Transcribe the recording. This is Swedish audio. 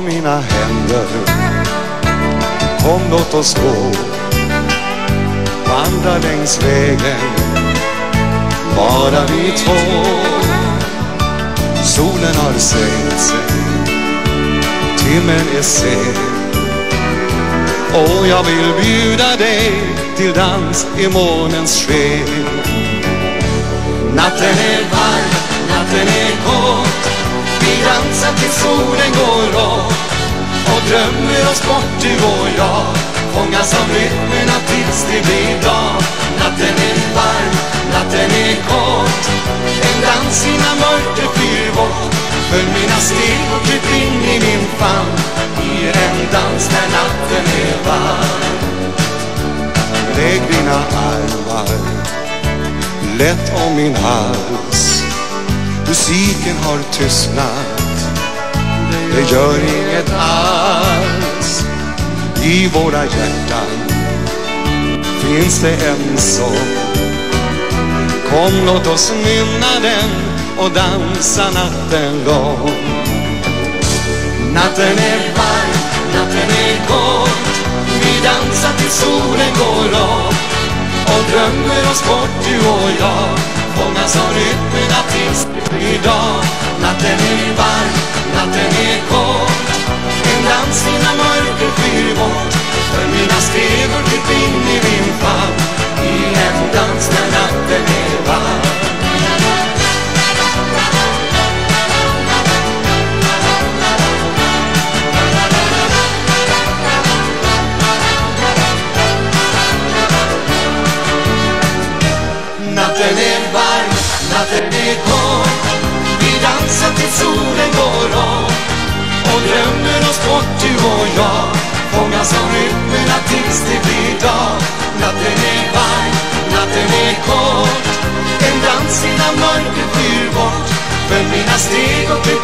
mina händer, kom låt oss gå, vandra längs vägen, bara vi två. Solen har sänkt sig, timmen är sen, och jag vill bjuda dig till dans i månens sken. Natten är varm, natten är kort, vi dansar till solen går upp och drömmer oss bort du och jag, fångas av rytmerna tills det blir dag. Natten är varm, natten är kort, en dans innan mörker flyr bort. Följ mina steg och kryp in i min famn, i en dans där natten är varm. Lägg dina armar lätt om min hals, musiken har tystnat, det gör inget alls. I våra hjärtan finns det en sång, kom låt oss nynna den och dansa natten lång. Natten är varm, natten är kort, vi dansar till solen går upp och drömmer oss bort du och jag, fångas av rytmerna tills det blir dag. Natten är varm, natten är kort, en dans innan mörker flyr bort. För mina steg och kryp in i min famn, i en dans där natten är varm. Natten är varm, natten är kort, vi dansar till solen går upp och drömmer oss bort du och jag, fångas av rytmerna tills det blir dag. Natten är varm, natten är kort, en dans innan mörker flyr bort. Följ mina steg och